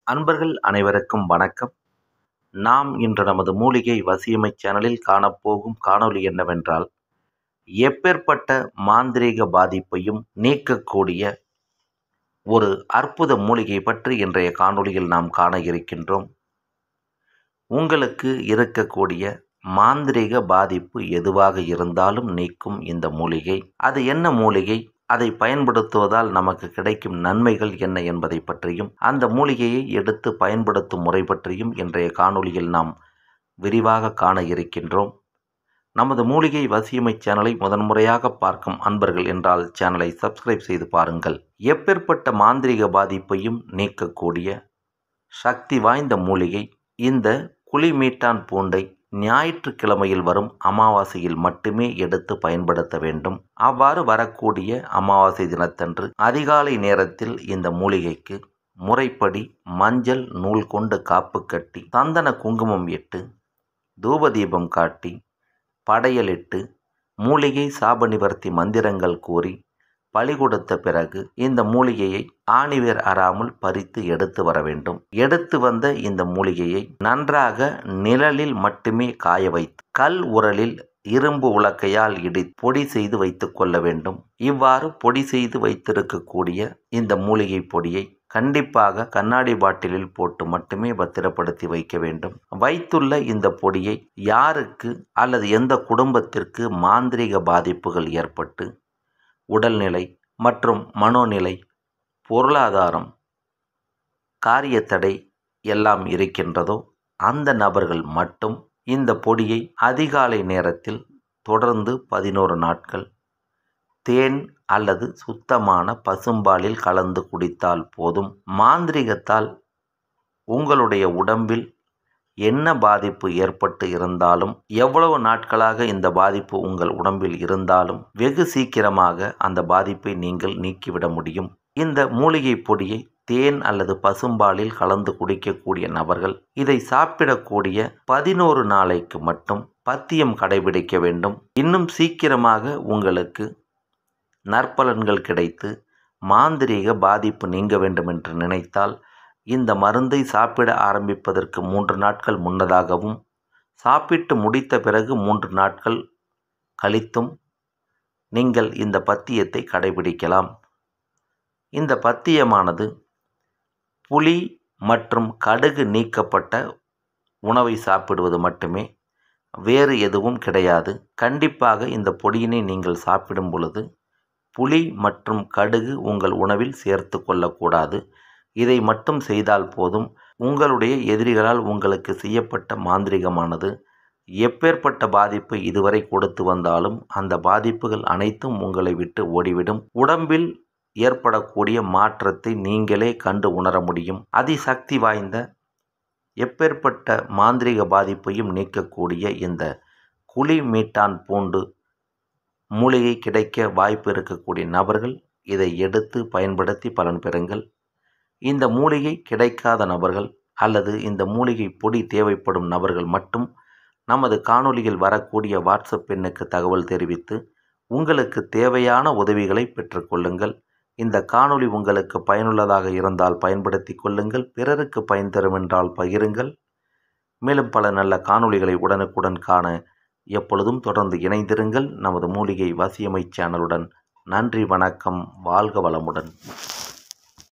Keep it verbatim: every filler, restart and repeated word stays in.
அன்பர்கள் அனைவருக்கும் வணக்கம். நாம் இன்று நமது மூலிகை வசியமை சேனலில் காணப்போகும் காணொளி என்னவென்றால், எப்பேற்பட்ட மாந்திரீக பாதிப்பையும் நீக்கக்கூடிய ஒரு அற்புத மூலிகை பற்றி இன்றைய காணொளியில் நாம் காண இருக்கின்றோம். உங்களுக்கு இருக்கக்கூடிய மாந்திரீக பாதிப்பு எதுவாக இருந்தாலும் நீக்கும் இந்த மூலிகை. அது என்ன மூலிகை, அதை பயன்படுத்துவதால் நமக்கு கிடைக்கும் நன்மைகள் என்ன என்பதை பற்றியும், அந்த மூலிகையை எடுத்து பயன்படுத்தும் முறை பற்றியும் இன்றைய காணொளியில் நாம் விரிவாக காண இருக்கின்றோம். நமது மூலிகை வசியமை சேனலை முதன்முறையாக பார்க்கும் அன்பர்கள் என்றால் சேனலை சப்ஸ்கிரைப் செய்து பாருங்கள். எப்பேற்பட்ட மாந்திரீக பாதிப்பையும் நீக்கக்கூடிய சக்தி வாய்ந்த மூலிகை இந்த குளிமீட்டான் பூண்டை ஞாயிற்றுக்கிழமையில் வரும் அமாவாசையில் மட்டுமே எடுத்து பயன்படுத்த வேண்டும். அவ்வாறு வரக்கூடிய அமாவாசை தினத்தன்று அதிகாலை நேரத்தில் இந்த மூலிகைக்கு முறைப்படி மஞ்சள் நூல் கொண்டு காப்பு கட்டி, சந்தன குங்குமம் இட்டு, தூபதீபம் காட்டி, படையலிட்டு, மூலிகை சாப நிவர்த்தி மந்திரங்கள் கூறி பலி கொடுத்த பிறகு இந்த மூலிகையை ஆணிவேர் அறாமல் பறித்து எடுத்து வர வேண்டும். எடுத்து வந்த இந்த மூலிகையை நன்றாக நிழலில் மட்டுமே காய வைத்து கல் உரலில் இரும்பு உலக்கையால் இடி பொடி செய்து வைத்து கொள்ள வேண்டும். இவ்வாறு பொடி செய்து வைத்திருக்கக்கூடிய இந்த மூலிகை பொடியை கண்டிப்பாக கண்ணாடி பாட்டிலில் போட்டு மட்டுமே பத்திரப்படுத்தி வைக்க வேண்டும். வைத்துள்ள இந்த பொடியை யாருக்கு அல்லது எந்த குடும்பத்திற்கு மாந்திரீக பாதிப்புகள் ஏற்பட்டு உடல்நிலை மற்றும் மனோநிலை, பொருளாதாரம், காரியத்தடை எல்லாம் இருக்கின்றதோ அந்த நபர்கள் மட்டும் இந்த பொடியை அதிகாலை நேரத்தில் தொடர்ந்து பதினோரு நாட்கள் தேன் அல்லது சுத்தமான பசும்பாலில் கலந்து குடித்தால் போதும். மாந்திரீகத்தால் உங்களுடைய உடம்பில் என்ன பாதிப்பு ஏற்பட்டு இருந்தாலும், எவ்வளவு நாட்களாக இந்த பாதிப்பு உங்கள் உடம்பில் இருந்தாலும் வெகு சீக்கிரமாக அந்த பாதிப்பை நீங்கள் நீக்கிவிட முடியும். இந்த மூலிகை பொடியை தேன் அல்லது பசும்பாலில் கலந்து குடிக்கக்கூடிய நபர்கள் இதை சாப்பிடக்கூடிய பதினோரு நாளைக்கு மட்டும் பத்தியம் கடைபிடிக்க வேண்டும். இன்னும் சீக்கிரமாக உங்களுக்கு நற்பலன்கள் கிடைத்து மாந்திரீக பாதிப்பு நீங்க வேண்டும் என்று நினைத்தால், இந்த மருந்தை சாப்பிட ஆரம்பிப்பதற்கு மூன்று நாட்கள் முன்னதாகவும், சாப்பிட்டு முடித்த பிறகு மூன்று நாட்கள் கழித்தும் நீங்கள் இந்த பத்தியத்தை கடைபிடிக்கலாம். இந்த பத்தியமானது புளி மற்றும் கடுகு நீக்கப்பட்ட உணவை சாப்பிடுவது மட்டுமே, வேறு எதுவும் கிடையாது. கண்டிப்பாக இந்த பொடியினை நீங்கள் சாப்பிடும் பொழுது புளி மற்றும் கடுகு உங்கள் உணவில் சேர்த்து கொள்ளக்கூடாது. இதை மட்டும் செய்தால் போதும். உங்களுடைய எதிரிகளால் உங்களுக்கு செய்யப்பட்ட மாந்திரிகமானது எப்பேற்பட்ட பாதிப்பு இதுவரை கொடுத்து வந்தாலும் அந்த பாதிப்புகள் அனைத்தும் உங்களை விட்டு ஓடிவிடும். உடம்பில் ஏற்படக்கூடிய மாற்றத்தை நீங்களே கண்டு உணர முடியும். அதிசக்தி வாய்ந்த எப்பேற்பட்ட மாந்திரிக பாதிப்பையும் நீக்கக்கூடிய இந்த குளிமீட்டான் பூண்டு மூலிகை கிடைக்க வாய்ப்பு இருக்கக்கூடிய நபர்கள் இதை எடுத்து பயன்படுத்தி பலன் பெறுங்கள். இந்த மூலிகை கிடைக்காத நபர்கள் அல்லது இந்த மூலிகை பொடி தேவைப்படும் நபர்கள் மட்டும் நமது காணொளியில் வரக்கூடிய வாட்ஸ்அப் எண்ணுக்கு தகவல் தெரிவித்து உங்களுக்கு தேவையான உதவிகளை பெற்றுக்கொள்ளுங்கள். இந்த காணொளி உங்களுக்கு பயனுள்ளதாக இருந்தால் பயன்படுத்தி கொள்ளுங்கள். பிறருக்கு பயன் தரும் என்றால் பகிருங்கள். மேலும் பல நல்ல காணொளிகளை உடனுக்குடன் காண எப்பொழுதும் தொடர்ந்து இணைந்திருங்கள் நமது மூலிகை வசியமை சேனலுடன். நன்றி, வணக்கம், வாழ்க வளமுடன்.